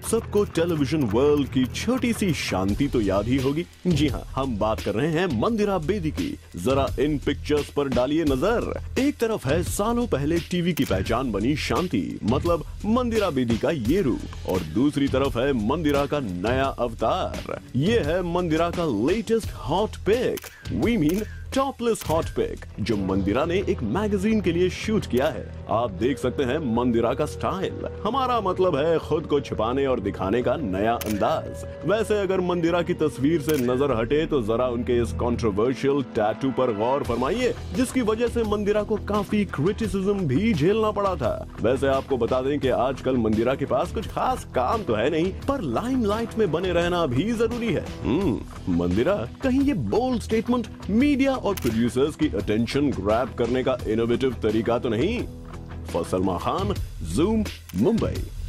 सबको television world की छोटी सी शांति तो याद ही होगी। जी हाँ, हम बात कर रहे हैं मंदिरा बेदी की। जरा इन पिक्चर्स पर डालिए नजर। एक तरफ है सालों पहले टीवी की पहचान बनी शांति, मतलब मंदिरा बेदी का ये रूप, और दूसरी तरफ है मंदिरा का नया अवतार। ये है मंदिरा का latest hot pic, we mean topless hot pic, जो मंदिरा ने एक मैगजीन के लिए शूट किया है। आप देख सकते हैं मंदिरा का स्टाइल, हमारा मतलब है खुद को छिपाने और दिखाने का नया अंदाज। वैसे अगर मंदिरा की तस्वीर से नजर हटे तो जरा उनके इस कंट्रोवर्शियल टैटू पर गौर फरमाइए, जिसकी वजह से मंदिरा को काफी क्रिटिसिज्म भी झेलना पड़ा था। वैसे आपको बता दें कि आजकल मंदिरा के पास कुछ खास काम तो है नहीं, पर लाइमलाइट में बने रहना भी जरूरी है। मंदिरा, कहीं ये बोल्ड स्टेटमेंट मीडिया और प्रोड्यूसर्स की अटेंशन ग्रैब करने का इनोवेटिव तरीका तो नहीं? For Salman Khan, Zoom, Mumbai.